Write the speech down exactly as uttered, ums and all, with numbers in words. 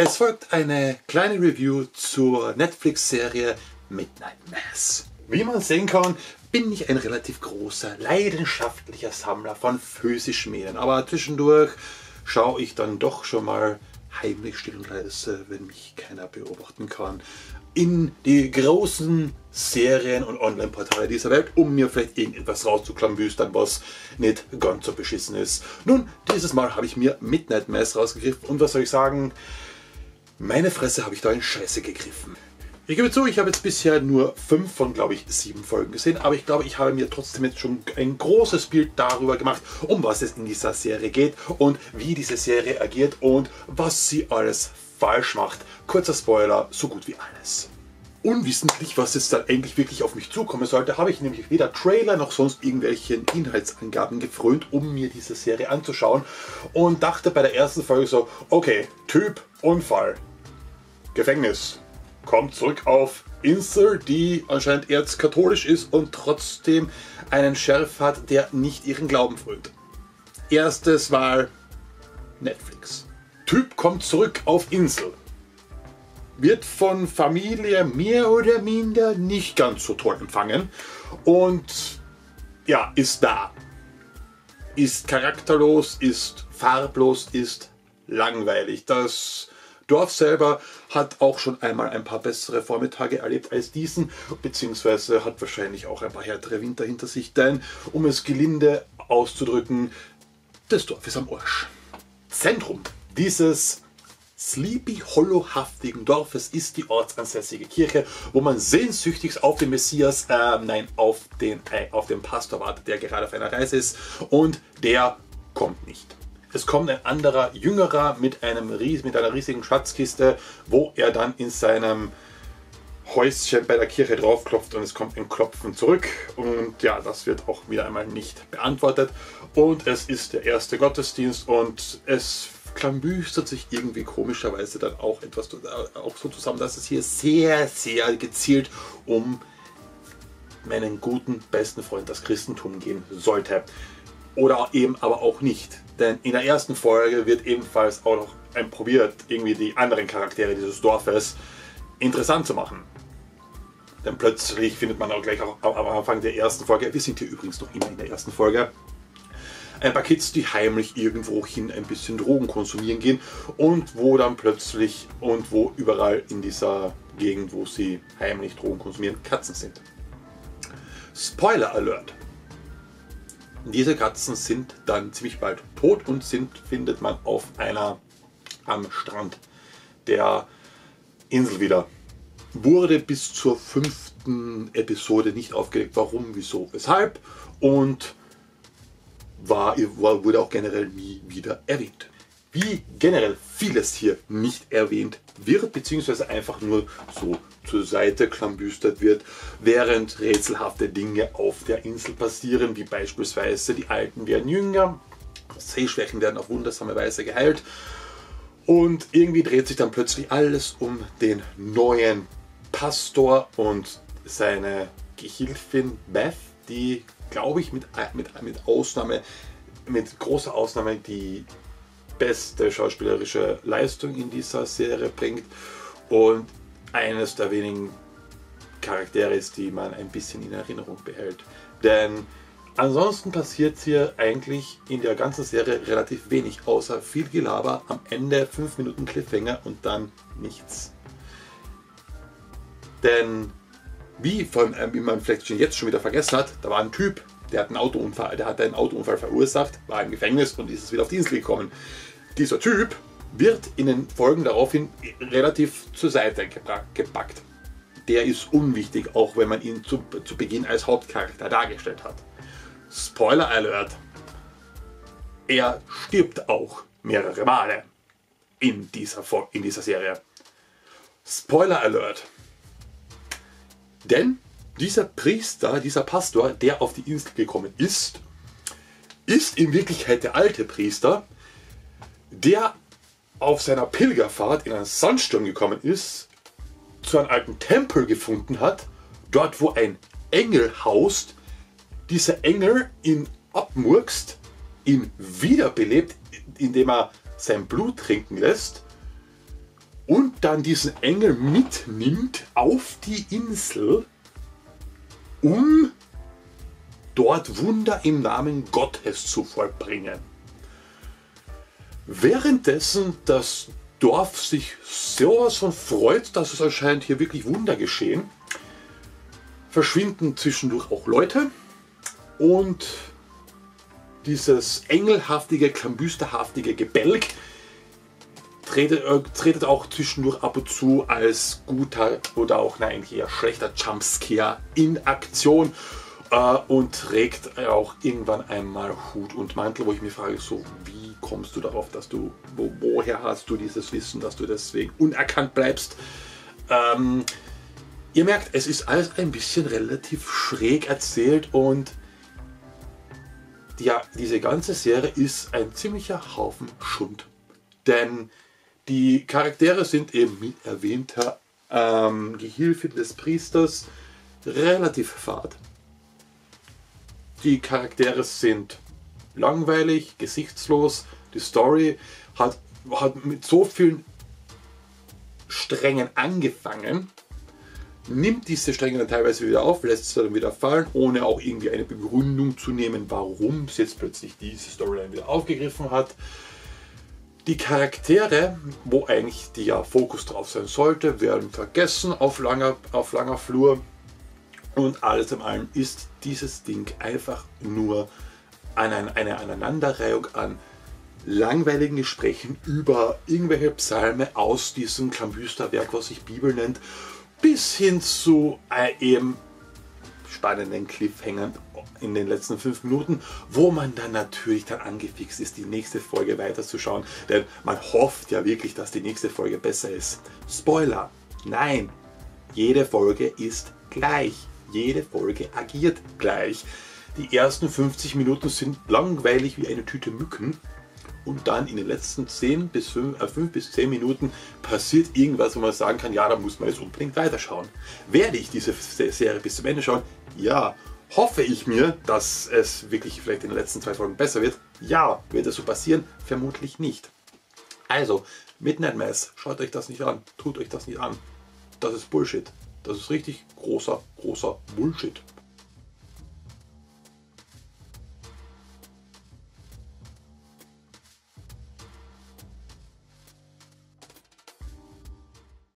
Es folgt eine kleine Review zur Netflix-Serie Midnight Mass. Wie man sehen kann, bin ich ein relativ großer, leidenschaftlicher Sammler von physischen Medien. Aber zwischendurch schaue ich dann doch schon mal heimlich, still und leise, wenn mich keiner beobachten kann, in die großen Serien und Online-Portale dieser Welt, um mir vielleicht irgendetwas rauszuklambüstern, was nicht ganz so beschissen ist. Nun, dieses Mal habe ich mir Midnight Mass rausgegriffen und was soll ich sagen? Meine Fresse, habe ich da in Scheiße gegriffen. Ich gebe zu, ich habe jetzt bisher nur fünf von, glaube ich, sieben Folgen gesehen, aber ich glaube, ich habe mir trotzdem jetzt schon ein großes Bild darüber gemacht, um was es in dieser Serie geht und wie diese Serie agiert und was sie alles falsch macht. Kurzer Spoiler, so gut wie alles. Unwissentlich, was jetzt dann eigentlich wirklich auf mich zukommen sollte, habe ich nämlich weder Trailer noch sonst irgendwelchen Inhaltsangaben gefrönt, um mir diese Serie anzuschauen und dachte bei der ersten Folge so, okay, Typ, Unfall, Gefängnis, kommt zurück auf Insel, die anscheinend erzkatholisch ist und trotzdem einen Sheriff hat, der nicht ihren Glauben frönt. Erstes Mal Netflix. Typ kommt zurück auf Insel. Wird von Familie mehr oder minder nicht ganz so toll empfangen und ja, ist da. Ist charakterlos, ist farblos, ist langweilig. Das Dorf selber hat auch schon einmal ein paar bessere Vormittage erlebt als diesen, beziehungsweise hat wahrscheinlich auch ein paar härtere Winter hinter sich, denn, um es gelinde auszudrücken, das Dorf ist am Arsch. Zentrum dieses Sleepy Hollow-haftigen Dorfes ist die ortsansässige Kirche, wo man sehnsüchtig auf den Messias, äh, nein, auf den, äh, auf den Pastor wartet, der gerade auf einer Reise ist und der kommt nicht. Es kommt ein anderer, jüngerer mit, einem, mit einer riesigen Schatzkiste, wo er dann in seinem Häuschen bei der Kirche draufklopft und es kommt ein Klopfen zurück und ja, das wird auch wieder einmal nicht beantwortet und es ist der erste Gottesdienst und es klambüstert sich irgendwie komischerweise dann auch etwas auch so zusammen, dass es hier sehr, sehr gezielt um meinen guten, besten Freund, das Christentum, gehen sollte. Oder eben aber auch nicht. Denn in der ersten Folge wird ebenfalls auch noch ein probiert, irgendwie die anderen Charaktere dieses Dorfes interessant zu machen. Denn plötzlich findet man auch gleich auch am Anfang der ersten Folge, wir sind hier übrigens noch immer in der ersten Folge, ein paar Kids, die heimlich irgendwo hin ein bisschen Drogen konsumieren gehen und wo dann plötzlich und wo überall in dieser Gegend, wo sie heimlich Drogen konsumieren, Katzen sind. Spoiler Alert! Diese Katzen sind dann ziemlich bald tot und sind, findet man auf einer am Strand der Insel wieder. Wurde bis zur fünften Episode nicht aufgelegt, warum, wieso, weshalb und war, wurde auch generell nie wieder erwähnt. Wie generell vieles hier nicht erwähnt wird, beziehungsweise einfach nur so zur Seite klambüstert wird, während rätselhafte Dinge auf der Insel passieren, wie beispielsweise die Alten werden jünger, Sehschwächen werden auf wundersame Weise geheilt und irgendwie dreht sich dann plötzlich alles um den neuen Pastor und seine Gehilfin Beth, die, glaube ich, mit, mit, mit Ausnahme, mit großer Ausnahme die beste schauspielerische Leistung in dieser Serie bringt und eines der wenigen Charaktere ist, die man ein bisschen in Erinnerung behält. Denn ansonsten passiert hier eigentlich in der ganzen Serie relativ wenig, außer viel Gelaber, am Ende fünf Minuten Cliffhanger und dann nichts. Denn wie, von, wie man vielleicht schon jetzt schon wieder vergessen hat, da war ein Typ, der hat einen Autounfall, der hat einen Autounfall verursacht, war im Gefängnis und ist wieder auf die Insel gekommen. Dieser Typ wird in den Folgen daraufhin relativ zur Seite gepackt. Der ist unwichtig, auch wenn man ihn zu, zu Beginn als Hauptcharakter dargestellt hat. Spoiler Alert! Er stirbt auch mehrere Male in dieser, in dieser Serie. Spoiler Alert! Denn dieser Priester, dieser Pastor, der auf die Insel gekommen ist, ist in Wirklichkeit der alte Priester, der auf seiner Pilgerfahrt in einen Sandsturm gekommen ist, zu einem alten Tempel gefunden hat, dort wo ein Engel haust, dieser Engel ihn abmurkst, ihn wiederbelebt, indem er sein Blut trinken lässt und dann diesen Engel mitnimmt auf die Insel, um dort Wunder im Namen Gottes zu vollbringen. Währenddessen das Dorf sich sowas von freut, dass es anscheinend hier wirklich Wunder geschehen, verschwinden zwischendurch auch Leute und dieses engelhaftige, klambüsterhaftige Gebälk tretet, äh, tretet auch zwischendurch ab und zu als guter oder auch nein, eigentlich eher schlechter Jumpscare in Aktion äh, und trägt auch irgendwann einmal Hut und Mantel, wo ich mich frage, so wie kommst du darauf, dass du, wo, woher hast du dieses Wissen, dass du deswegen unerkannt bleibst? Ähm, ihr merkt, es ist alles ein bisschen relativ schräg erzählt und ja, diese ganze Serie ist ein ziemlicher Haufen Schund. Denn die Charaktere sind eben mit erwähnter ähm, Gehilfe des Priesters relativ fad. Die Charaktere sind langweilig, gesichtslos. Die Story hat, hat mit so vielen Strängen angefangen, nimmt diese Stränge dann teilweise wieder auf, lässt sie dann wieder fallen, ohne auch irgendwie eine Begründung zu nehmen, warum es jetzt plötzlich diese Storyline wieder aufgegriffen hat. Die Charaktere, wo eigentlich der Fokus drauf sein sollte, werden vergessen auf langer, auf langer Flur. Und alles in allem ist dieses Ding einfach nur eine, eine Aneinanderreihung an langweiligen Gesprächen über irgendwelche Psalme aus diesem Klambüsterwerk, was sich Bibel nennt, bis hin zu äh, eben spannenden Cliffhangern in den letzten fünf Minuten, wo man dann natürlich dann angefixt ist, die nächste Folge weiterzuschauen, denn man hofft ja wirklich, dass die nächste Folge besser ist. Spoiler! Nein! Jede Folge ist gleich. Jede Folge agiert gleich. Die ersten fünfzig Minuten sind langweilig wie eine Tüte Mücken. Und dann in den letzten zehn bis fünf, äh, fünf bis zehn Minuten passiert irgendwas, wo man sagen kann, ja, da muss man jetzt unbedingt weiterschauen. Werde ich diese Serie bis zum Ende schauen? Ja. Hoffe ich mir, dass es wirklich vielleicht in den letzten zwei Folgen besser wird? Ja. Wird es so passieren? Vermutlich nicht. Also, Midnight Mass, schaut euch das nicht an. Tut euch das nicht an. Das ist Bullshit. Das ist richtig großer, großer Bullshit.